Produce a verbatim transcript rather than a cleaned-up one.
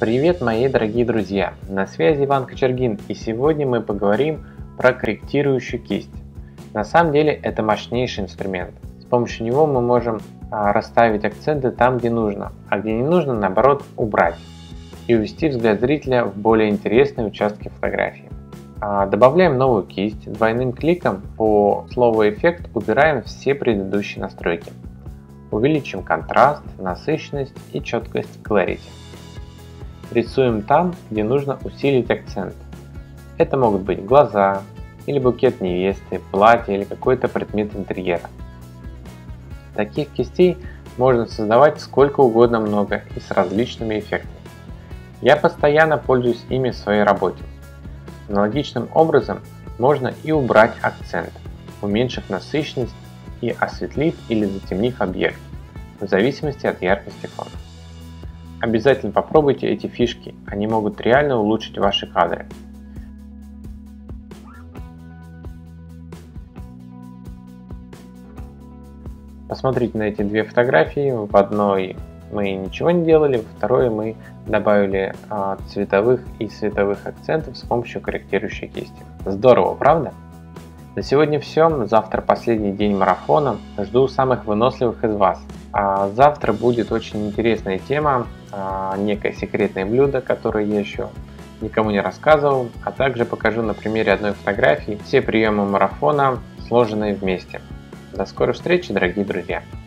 Привет, мои дорогие друзья! На связи Иван Кочергин, и сегодня мы поговорим про корректирующую кисть. На самом деле это мощнейший инструмент. С помощью него мы можем а, расставить акценты там, где нужно, а где не нужно, наоборот, убрать и увести взгляд зрителя в более интересные участки фотографии. А, добавляем новую кисть, двойным кликом по слову «эффект» убираем все предыдущие настройки. Увеличим контраст, насыщенность и четкость Clarity. Рисуем там, где нужно усилить акцент. Это могут быть глаза, или букет невесты, платье или какой-то предмет интерьера. Таких кистей можно создавать сколько угодно много и с различными эффектами. Я постоянно пользуюсь ими в своей работе. Аналогичным образом можно и убрать акцент, уменьшив насыщенность и осветлив или затемнив объект, в зависимости от яркости фона. Обязательно попробуйте эти фишки, они могут реально улучшить ваши кадры. Посмотрите на эти две фотографии, в одной мы ничего не делали, во второй мы добавили а, цветовых и световых акцентов с помощью корректирующей кисти. Здорово, правда? На сегодня все, завтра последний день марафона, жду самых выносливых из вас. А завтра будет очень интересная тема, а, некое секретное блюдо, которое я еще никому не рассказывал, а также покажу на примере одной фотографии все приемы марафона, сложенные вместе. До скорой встречи, дорогие друзья!